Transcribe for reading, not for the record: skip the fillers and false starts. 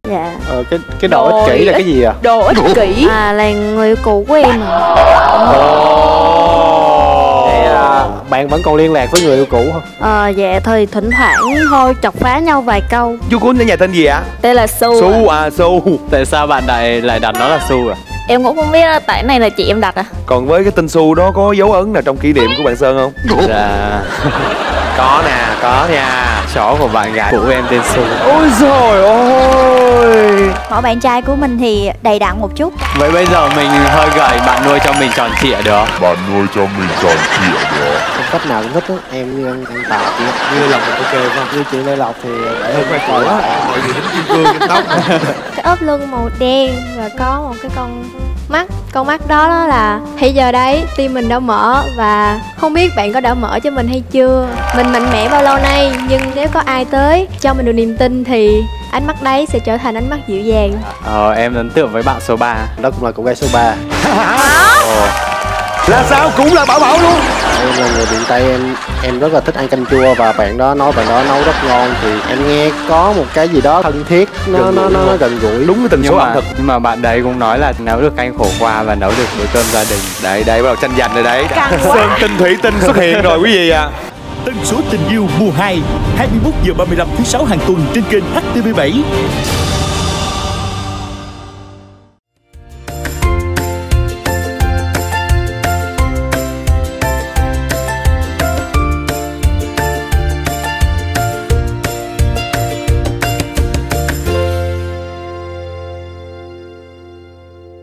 Dạ. Cái đồ ích kỷ là cái gì à? Đồ ích kỷ Là người yêu cũ của em à. Vậy là bạn vẫn còn liên lạc với người yêu cũ không? Dạ thì thỉnh thoảng thôi chọc phá nhau vài câu. Chú Cuốn ở nhà tên gì ạ? Tên là Su. Su à, Su. Tại sao bạn lại đặt nó là Su à? Em cũng không biết, tại này là chị em đặt à. Còn với cái tên Su đó có dấu ấn nào trong kỷ niệm của bạn Sơn không? Dạ. Có nè, có nha. Chó của bạn gái của em tên Su. Ôi trời ơi. Mẫu bạn trai của mình thì đầy đặn một chút. Vậy bây giờ mình hơi gầy, bạn nuôi cho mình tròn trịa được không? Bạn nuôi cho mình tròn trịa được. Cách nào cũng thích á, em như ăn tàu như Lộc ok không? Như chị Lê Lộc thì hơi quay cổ á, tại vì tính kim cương trên tóc. Cái ốp lưng màu đen và có một cái con mắt đó là thì giờ đấy tim mình đã mở và không biết bạn có đã mở cho mình hay chưa. Mình mạnh mẽ bao lâu nay nhưng nếu có ai tới cho mình được niềm tin thì ánh mắt đấy sẽ trở thành ánh mắt dịu dàng. Em ấn tượng với bạn số 3. Đó cũng là cô gái số 3. Là sao cũng là Bảo Bảo luôn. Em là người miền Tây, em rất là thích ăn canh chua và bạn đó nói bạn đó nấu rất ngon thì em nghe có một cái gì đó thân thiết, nó gần gũi. Đúng cái tần số ẩm thực. Nhưng mà bạn đấy cũng nói là nấu được canh khổ qua và nấu được bữa cơm gia đình. Đấy bắt đầu tranh giành rồi đấy. Căng quá. Sơn Tinh Thủy Tinh xuất hiện rồi quý vị ạ. Tần số tình yêu mùa 2 21 giờ 35 thứ 6 hàng tuần trên kênh HTV7.